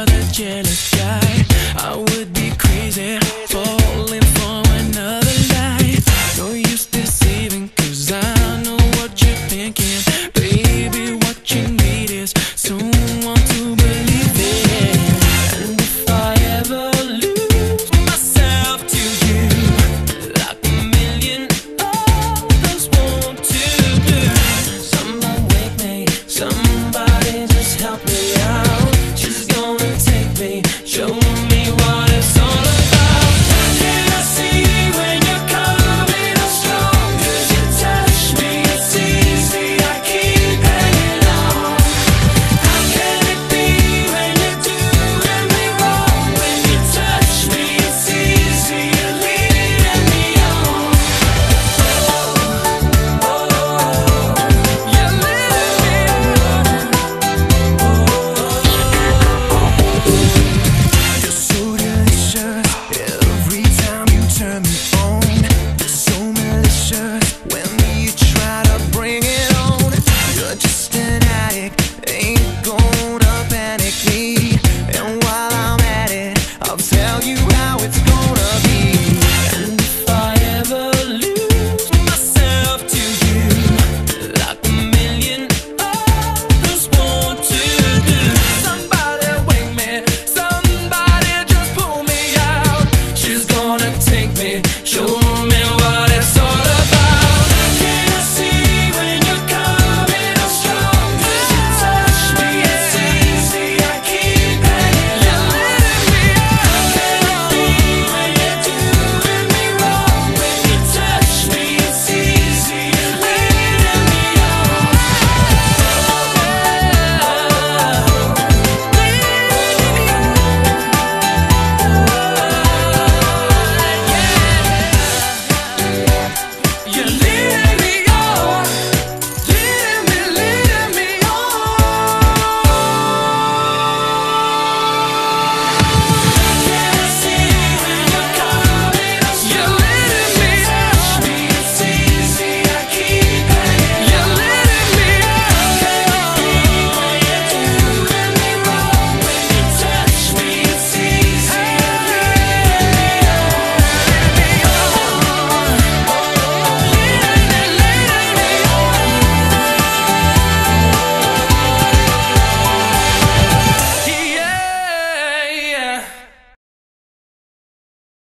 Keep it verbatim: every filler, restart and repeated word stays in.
not a jealous guy. I would be crazy falling for another lie. No use deceiving, cause I know what you're thinking. Baby, what you need is someone to believe in. And if I ever lose myself to you, like a million others want to do, someone wake me, somebody just help me out. She's gonna take me, show me what it's all about. Can I see when you're coming on strong? Cause you touch me, it's easy, I keep hanging on. How can it be when you're doing me wrong? When you touch me, it's easy, you're leading me on. Oh, oh, you're leading me on. You're so delicious every time you turn me on. You're so malicious when you try to bring it on. You're just an addict, ain't gonna panic me. And while I'm at it, I'll tell you